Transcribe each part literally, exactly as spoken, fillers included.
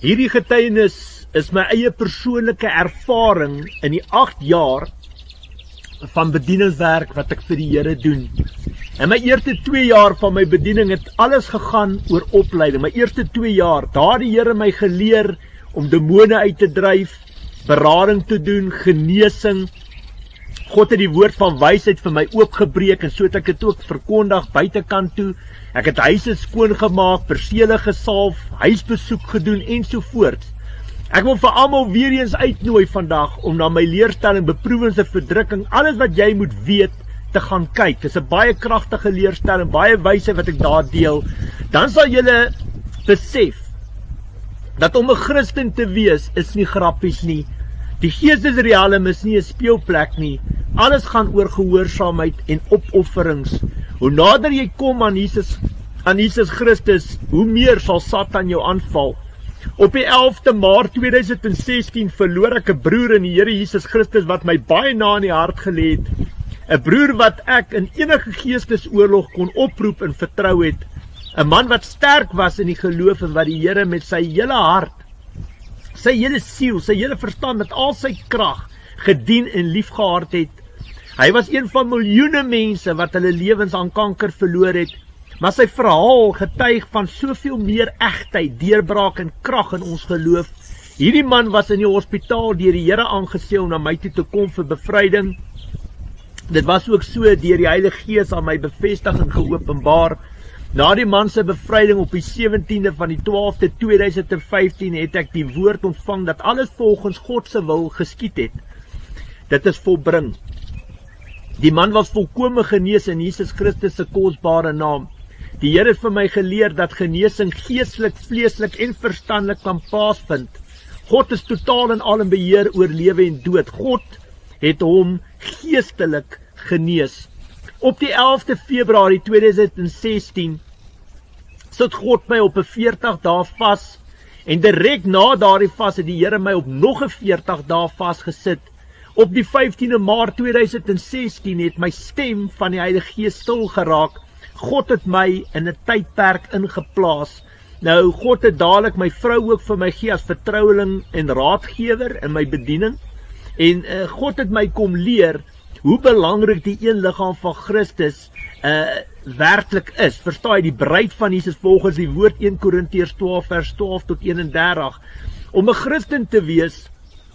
Hierdie getuienis is my eie persoonlike ervaring in die agt jaar van bedieningswerk wat ek vir die Here doen. In my eerste twee jaar van my bediening het alles gegaan oor opleiding. My eerste twee jaar, daar die Here my geleer om demone uit te dryf, berading te doen, genesing. God het die woord van wysheid vir my oopgebreek en so het ek dit ook verkondig buitekant toe. Ek het huise skoongemaak, persele gesalf, huisbesoek gedoen ensovoorts. Ek wil vir almal weer eens uitnooi vandag om na my leerstelling beproewings en verdrukking, alles wat jy moet weet, te gaan kyk. Dit is 'n baie kragtige leerstelling, baie wysheid wat ek daar deel. Dan sal julle besef dat om 'n Christen te wees is nie grappies nie. Die geestesrealm is nie 'n speelplek nie. Alles gaan oor gehoorsaamheid en opofferings. Hoe nader jy kom aan Jesus, aan Jesus Christus, hoe meer sal Satan jou aanval. Op die elfde Maart tweeduisend sestien verloor ek 'n broer in die Here Jesus Christus wat my baie na in die hart gelê het. 'n Broer wat ek in enige geestesoorlog kon oproep en vertrou het. 'n Man wat sterk was in die geloof en wat die Here met sy hele hart, sy hele siel, sy hele verstand, met al sy krag gedien en liefgehad het. Hy was een van miljoene mense wat hulle lewens aan kanker verloor het, maar sy verhaal getuig van soveel meer egtheid, deurbraak en krag in ons geloof. Hierdie man was in die hospitaal deur die Here aangestel om na my toe te kom vir bevryding. Dit was ook so deur die Heilige Gees aan my bevestig en geopenbaar. Na die man se bevryding op die sewentiende van die twaalfde tweeduisend vyftien het ek die woord ontvang dat alles volgens God se wil geskied het. Dit is volbring. Die man was volkome genees in Jesus Christus se kosbare naam. Die Here het vir my geleer dat genesing geestelik, vleeslik en verstandelik kan plaasvind. God is totaal en al in beheer oor lewe en dood. God het hom geestelik genees. Op die elfde Februarie tweeduisend sestien sit God my op 'n veertig dae vas en direk na daardie vas het die Here my op nog 'n veertig dae vasgesit. Op die vyftiende Maart tweeduisend sestien het my stem van die Heilige Gees stil geraak. God het my in 'n tydperk ingeplaas. Nou, God het dadelik my vrou ook vir my gee as vertroueling en raadgewer in my bediening. En uh, God het my kom leer hoe belangrik die een liggaam van Christus uh, werklik is. Verstaan jy, die bruid van Jesus volgens die woord een Korintiërs twaalf vers twaalf tot eenendertig. Om 'n Christen te wees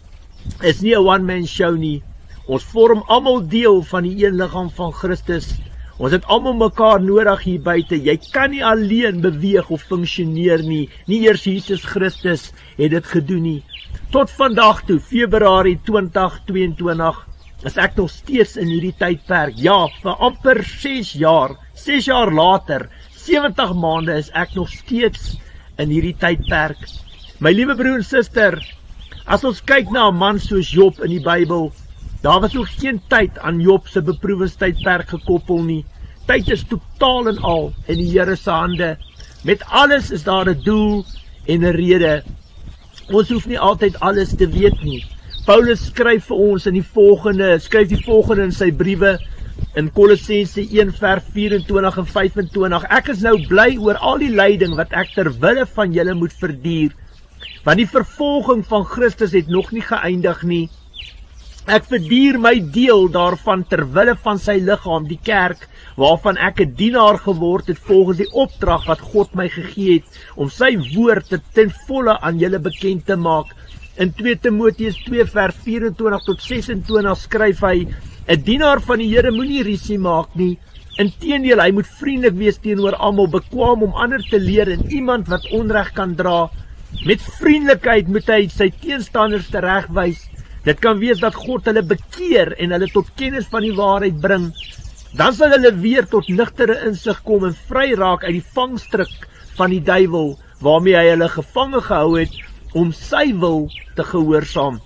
is nie 'n one-man show nie. Ons vorm almal deel van die een liggaam van Christus. Ons het almal mekaar nodig hier buite. Jy kan nie alleen beweeg of funksioneer nie. Nie eers Jesus Christus het dit gedoen nie. Tot vandag toe, Februarie twintig tweeëntwintig, is ek nog steeds in hierdie tydperk. Ja, vir amper ses jaar, ses jaar later, sewentig maande is ek nog steeds in hierdie tydperk. My liewe broer en suster, as ons kyk na 'n man soos Job in die Bybel, daar was ook geen tyd aan Job se beproewingstydperk gekoppel nie. Tyd is totaal en al in die Here se hande. Met alles is daar 'n doel en 'n rede. Ons hoef nie altyd alles te weet nie. Paulus skryf vir ons in die volgende, skryf die volgende in sy briewe in Kolossense een vers vyf-en-twintig en vyf-en-twintig. Ek is nou bly oor al die lyding wat ek ter wille van julle moet verduur, want die vervolging van Christus het nog nie geëindig nie. Ek verduur my deel daarvan ter wille van sy liggaam, die kerk, waarvan ek 'n dienaar geword het volgens die opdrag wat God my gegee het, om sy woord ten volle aan julle bekend te maak. In twee Timoteus twee vers vyf-en-twintig tot ses-en-twintig skryf hy, 'n dienaar van die Here moenie rusie maak nie. Inteendeel, hy moet vriendelik wees teenoor almal, bekwaam om ander te leer en iemand wat onreg kan dra. Met vriendelikheid moet hy sy teenstanders teregwys. Dit kan wees dat God hulle bekeer en hulle tot kennis van die waarheid bring. Dan sal hulle weer tot nugtere insig kom en vry raak uit die vangstrik van die duiwel, waarmee hy hulle gevange gehou het, om sy wil te gehoorsaam.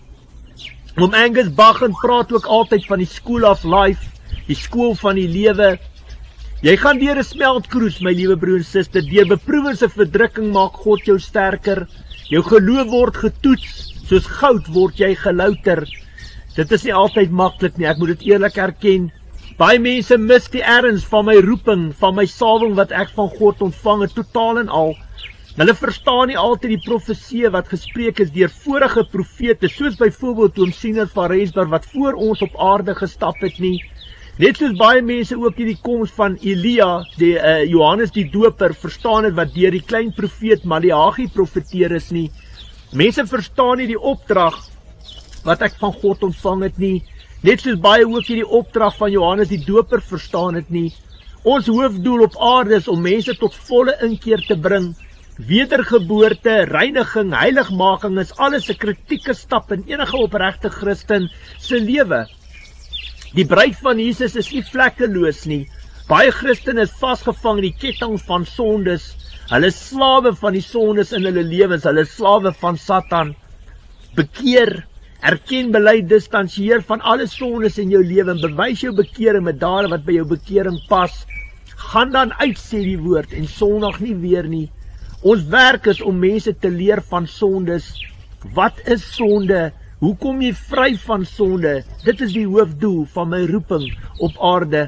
Om Angus Bachen praat ook altyd van die school of life, die skool van die lewe. Jy gaan deur 'n smeltkroes, my liewe broer en suster, deur beproewings en verdrukking maak God jou sterker. Jou geloof word getoets, soos goud word jy gelouter. Dit is nie altyd maklik nie, ek moet dit eerlik erken. Baie mense mis die erns van my roeping, van my salwing wat ek van God ontvang het, totaal en al. Hulle verstaan nie altyd die profeseë wat gespreek is deur vorige profete, soos byvoorbeeld oom Siener van Rensburg wat voor ons op aarde gestap het nie. Net soos baie mense ook nie die koms van Elia, die uh, Johannes die Doper, verstaan het wat deur die klein profeet Maleagi profeteer is nie. Mense verstaan nie die opdrag wat ek van God ontvang het nie. Net soos baie ook nie die opdrag van Johannes die Doper verstaan het nie. Ons hoofdoel op aarde is om mense tot volle inkeer te bring. Wedergeboorte, reiniging, heiligmaking is alles 'n kritieke stap in enige opregte Christen se lewe. Die bruid van Jesus is nie vlekkeloos nie. Baie Christene is vasgevang in die ketting van sondes. Hulle is slawe van die sondes in hulle lewens, hulle is slawe van Satan. Bekeer, erken, bely, distansieer van alle sondes in jou lewe en bewys jou bekering met dade wat by jou bekering pas. Gaan dan uit, sê die woord, en sondig nie weer nie. Ons werk is om mense te leer van sondes. Wat is sonde? Hoe kom jy vry van sonde? Dit is die hoofdoel van my roeping op aarde.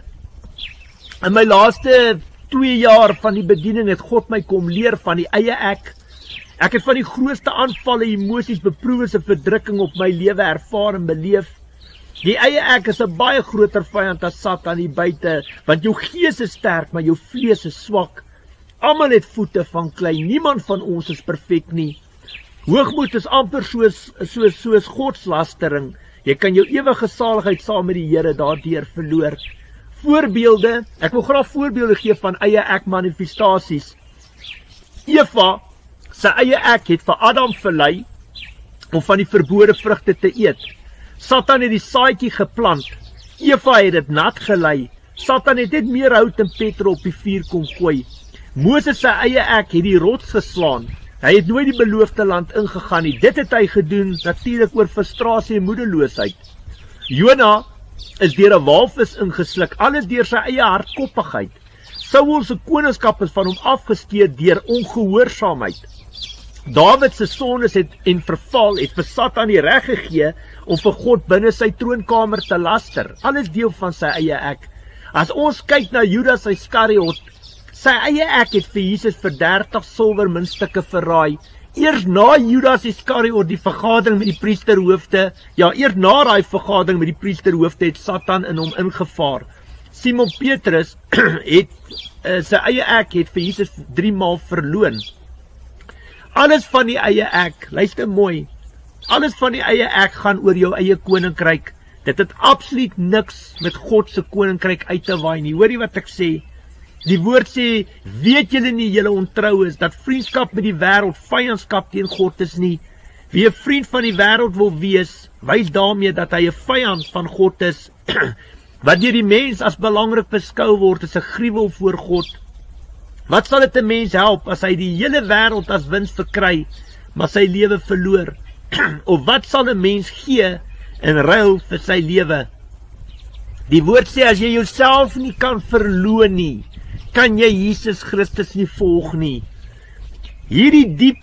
In my laaste twee jaar van die bediening het God my kom leer van die eie ek. Ek het van die grootste aanvalle, emosies, beproewings en verdrukking op my lewe ervaar en beleef. Die eie ek is 'n baie groter vyand as Satan hier buite, want jou gees is sterk, maar jou vlees is swak. Almal het voete van klei, niemand van ons is perfek nie. Hoogmoed is amper soos, soos, soos godslastering. Jy kan jou ewige saligheid saam met die Here daardeur verloor. Voorbeelde, ek wil graag voorbeelde gee van eie ek manifestasies. Eva, sy eie ek het vir Adam verlei om van die verbode vrugte te eet. Satan het die saadjie geplant. Eva het dit nat gelei. Satan het net meer hout en petrol op die vuur kom gooi. Moses sy eie ek het die rots geslaan. Hy het nooit die beloofde land ingegaan nie. Dit het hy gedoen natuurlik oor frustrasie en moedeloosheid. Jona is deur 'n walvis ingesluk, alles deur sy eie hardkoppigheid. Saul se koningskap is van hom afgesteer deur ongehoorsaamheid. Dawid se sondes het en verval het vir Satan die reg gegee om vir God binne sy troonkamer te laster. Alles deel van sy eie ek. As ons kyk na Judas Iskariot, sy eie ek het vir Jesus vir dertig silwermuntstukke verraai. Eers na Judas Iskariot die vergadering met die priesterhoofde, ja, eers na daai vergadering met die priesterhoofde het Satan in hom ingevaar. Simon Petrus het uh, sy eie ek het vir Jesus drie maal verloon. Alles van die eie ek, luister mooi, alles van die eie ek gaan oor jou eie koninkryk. Dit het absoluut niks met God se koninkryk uit te waai nie. Hoor jy wat ek sê? Die woord sê, weet julle nie julle ontrou is, dat vriendskap met die wêreld vyandskap teen God is nie. Wie 'n vriend van die wêreld wil wees, wys daarmee dat hy 'n vyand van God is. Wat deur die mens as belangrik beskou word, is 'n gruwel voor God. Wat sal dit 'n mens help as hy die hele wêreld as wins verkry, maar sy lewe verloor? Of wat sal 'n mens gee in ruil vir sy lewe? Die woord sê, as jy jouself nie kan verloon nie, kan jy Jesus Christus nie volg nie. Hierdie diep,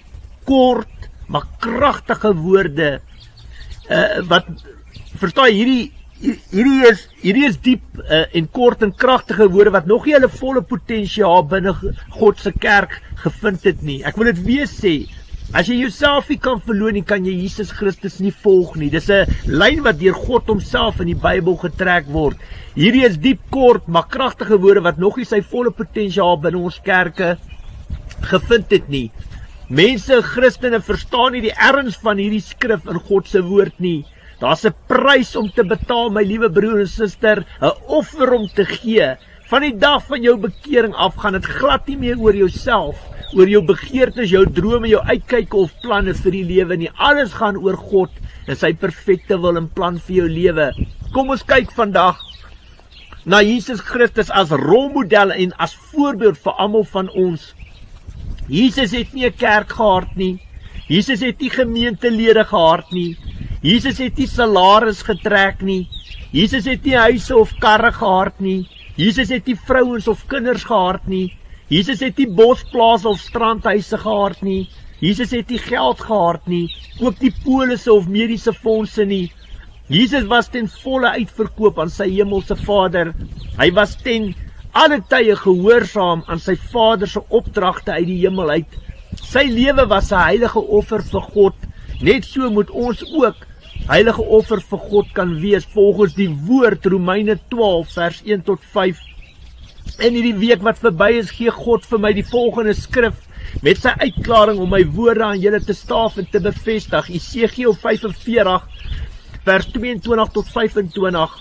kort, maar kragtige woorde, uh, wat, verstaan, hierdie, hierdie is, hierdie is diep uh, en kort en kragtige woorde, wat nog nie hulle volle potensiaal binne God se kerk gevind het nie. Ek wil dit weer sê, as jy jouself nie kan verloon nie, kan jy Jesus Christus nie volg nie. Dis 'n lyn wat deur God homself in die Bybel getrek word. Hierdie is diep, kort, maar kragtige woorde wat nog nie sy volle potensiaal binne ons kerke gevind het nie. Mense, Christene, verstaan nie die erns van hierdie skrif in God se woord nie. Daar's 'n prys om te betaal, my liewe broer en suster, 'n offer om te gee. Van die dag van jou bekering af gaan dit glad nie meer oor jouself, oor jou begeertes, jou drome, jou uitkyke of planne vir die lewe nie. Alles gaan oor God en sy perfekte wil en plan vir jou lewe. Kom ons kyk vandag na Jesus Christus as rolmodel en as voorbeeld vir almal van ons. Jesus het nie 'n kerk gehad nie. Jesus het nie gemeentelede gehad nie. Jesus het nie salaris getrek nie. Jesus het nie huise of karre gehad nie. Jesus het nie vrouens of kinders gehad nie. Jesus het nie bosplase of strandhuise gehad nie. Jesus het nie geld gehad nie, ook nie polisse of mediese fondse nie. Jesus was ten volle uitverkoop aan sy hemelse Vader. Hy was ten alle tye gehoorsaam aan sy Vader se opdragte uit die hemel uit Sy lewe was 'n heilige offer vir God. Net so moet ons ook heilige offer vir God kan wees, volgens die woord Romeine twaalf vers een tot vyf. In hierdie week wat verby is, gee God vir my die volgende skrif, met sy uitklaring om my woorde aan julle te staaf en te bevestig. Esegiel vyf en veertig, vers twee en twintig tot vyf en twintig.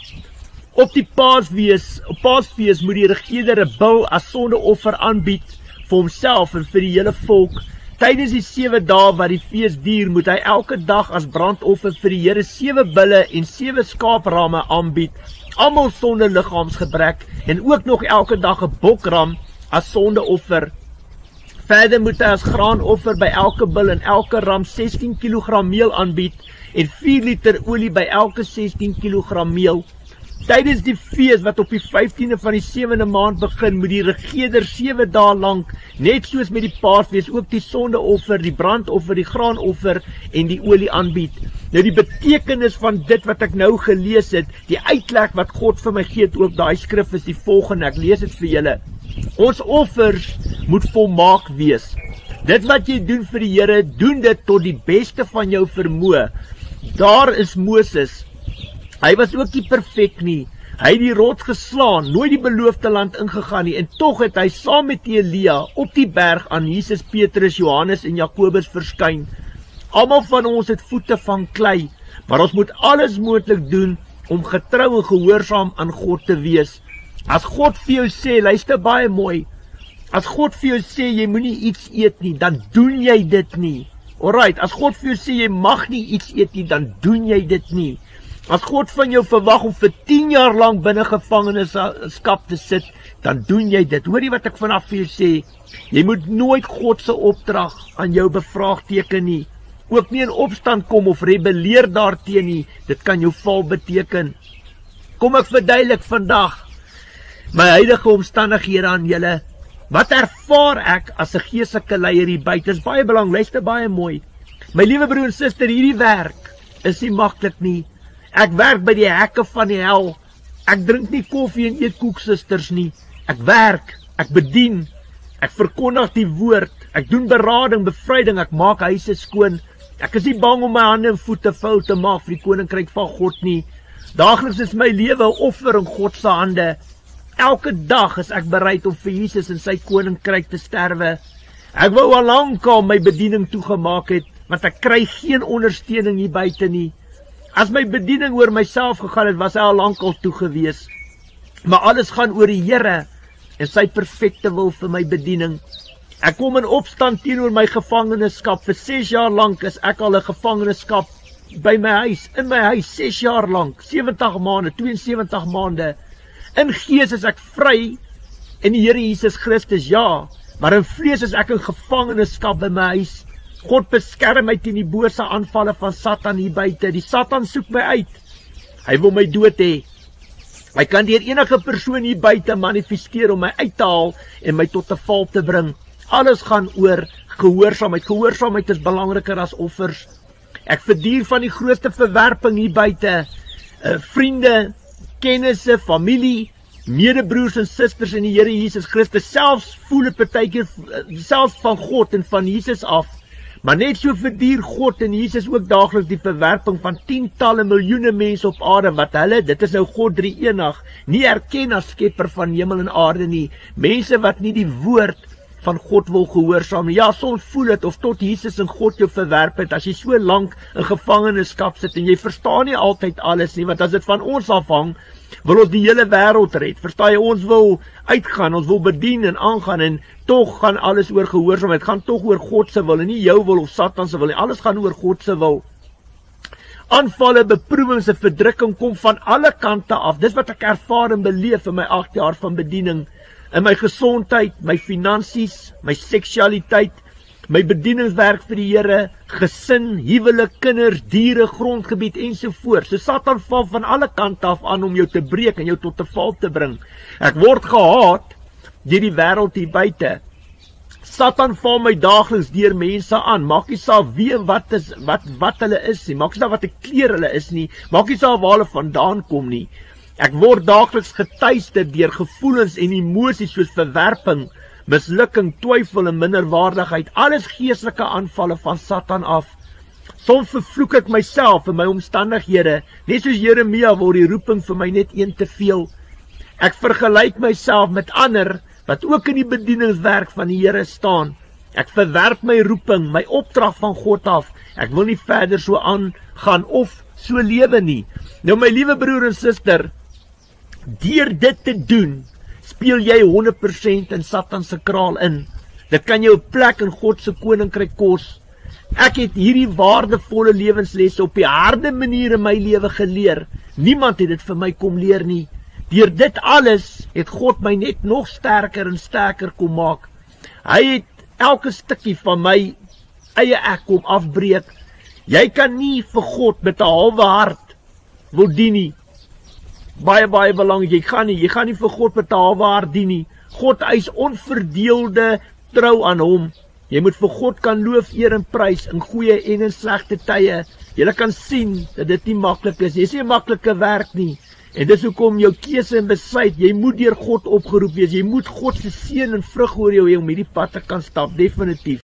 Op die paasfees, op paasfees moet die regerder 'n bul as sondeoffer aanbied vir homself en vir die hele volk. Tydens die sewe dae wat die fees duur, moet hy elke dag as brandoffer vir die Here sewe bulle en sewe skaaprame aanbied, almal sonder liggaamsgebrek, en ook nog elke dag 'n bokram as sondeoffer. Verder moet hy as graanoffer by elke bul en elke ram sestien kilogram meel aanbied en vier liter olie by elke sestien kilogram meel. Tydens die fees wat op die vyftiende van die sewende maand begin, moet die regerder sewe dae lank, net soos met die paasfees, ook die sondeoffer, die brandoffer, die graanoffer en die olie aanbied. Nou die betekenis van dit wat ek nou gelees het, die uitleg wat God vir my gee op daai skrif is die volgende, ek lees dit vir julle. Ons offers moet volmaak wees. Dit wat jy doen vir die Here, doen dit tot die beste van jou vermoë. Daar is Moses. Hy was ook nie perfek nie. Hy het die rots geslaan, nooit die beloofde land ingegaan nie, en tog het hy saam met Elia op die berg aan Jesus, Petrus, Johannes en Jakobus verskyn. Almal van ons het voete van klei, maar ons moet alles moontlik doen om getrou en gehoorsaam aan God te wees. As God vir jou sê, luister baie mooi, as God vir jou sê, jy moenie iets eet nie, dan doen jy dit nie. Alright, as God vir jou sê, jy mag nie iets eet nie, dan doen jy dit nie. As God van jou verwag om vir tien jaar lang binne gevangenskap te sit, dan doen jy dit. Hoor jy wat ek vanaf vir jou sê? Jy moet nooit God se opdrag aan jou bevraagteken nie. Ook nie in opstand kom of rebelleer daarteen nie. Dit kan jou val beteken. Kom ek verduidelik vandag my huidige omstandighede aan julle. Wat ervaar ek as 'n geestelike leier hier buite? Dit is baie belangrik, luister baie mooi. My liewe broer en suster, hierdie werk is nie maklik nie. Ek werk by die hekke van die hel. Ek drink nie koffie en eet koeksusters nie. Ek werk, ek bedien, ek verkondig die woord, ek doen berading, bevryding, ek maak huise skoon. Ek is nie bang om my hande en voete vuil te maak vir die koninkryk van God nie. Daagliks is my lewe 'n offer in God se hande. Elke dag is ek bereid om vir Jesus en sy koninkryk te sterwe. Ek wou al lank al my bediening toegemaak het, want ek kry geen ondersteuning hier buite nie. As my bediening oor myself gegaan het, was hy al lank al toe gewees. Maar alles gaan oor die Here en sy perfekte wil vir my bediening. Ek kom in opstand teenoor my gevangenskap. Vir ses jaar lank is ek al 'n gevangenskap by my huis, in my huis, ses jaar lank, sewentig maande, twee en sewentig maande. In gees is ek vry in die Here Jesus Christus, ja, maar in vlees is ek in gevangenskap by my huis. God beskerm my teen die bose aanvalle van Satan hier buite. Die Satan soek my uit. Hy wil my dood hê. Hy kan deur enige persoon hier buite manifesteer om my uit te haal en my tot 'n val te bring. Alles gaan oor gehoorsaamheid. Gehoorsaamheid is belangriker as offers. Ek verduur van die grootste verwerping hier buite. Uh, vriende, kennisse, familie, medebroers en susters in die Here Jesus Christus. Selfs voel dit partykeer selfs van God en van Jesus af. Maar net so verduur God en Jesus ook daagliks die verwerping van tientalle miljoene mense op aarde, wat hulle, dit is nou God drie-enig, nie erken as skepper van hemel en aarde nie. Mense wat nie die woord van God wil gehoorsaam nie. Ja, soms voel dit of tot Jesus en God jou verwerp het, as jy so lank in gevangenskap sit en jy verstaan nie altyd alles nie, want as dit van ons afhang, wil ons die hele wêreld red. Verstaan jy, ons wil uitgaan, ons wil bedien en aangaan, en tog gaan alles oor gehoorsaamheid, gaan tog oor God se wil en nie jou wil of Satan se wil nie. Alles gaan oor God se wil. Aanvalle, beproewings en verdrukking kom van alle kante af. Dis wat ek ervaar en beleef in my agt jaar van bediening. In my gesondheid, my finansies, my seksualiteit, my bedieningswerk vir die Here, gesin, huwelik, kinders, diere, grondgebied ensovoorts. So Satan val van alle kante af aan om jou te breek en jou tot 'n val te bring. Ek word gehaat deur die wêreld hier buite. Satan val my daagliks deur mense aan. Maak nie saak wie en wat is wat wat hulle is nie. Maak nie saak wat 'n kleur hulle is nie. Maak nie saak waar hulle vandaan kom nie. Ek word daagliks getuister deur gevoelens en emosies soos verwerping, mislukking, twyfel en minderwaardigheid, alles geestelike aanvalle van Satan af. Soms vervloek ek myself en my omstandighede, net soos Jeremia word die roeping vir my net een te veel. Ek vergelyk myself met ander wat ook in die bedieningswerk van die Here staan. Ek verwerp my roeping, my opdrag van God af. Ek wil nie verder so aangaan of so lewe nie. Nou my liewe broer en suster, deur dit te doen, speel jy honderd persent in Satan se kraal in. Dit kan jou 'n plek in God se koninkryk kos. Ek het hierdie waardevolle lewenslesse op die harde manier in my lewe geleer. Niemand het dit vir my kom leer nie. Deur dit alles het God my net nog sterker en sterker kom maak. Hy het elke stukkie van my eie ek kom afbreek. Jy kan nie vir God met 'n halwe hart wil dien nie. Baie, baie belangrik, jy gaan nie, jy gaan nie vir God met 'n halwe hart dien nie. God eis onverdeelde trou aan hom. Jy moet vir God kan loof, eer en prys in goeie en in slegte tye. Jy kan sien dat dit nie maklik is. Jy sê 'n maklike werk nie. En dis hoekom jou keuse en besluit, jy moet deur God opgeroep wees. Jy moet God se seën en vrug oor jou hê om hierdie pad te kan stap, definitief.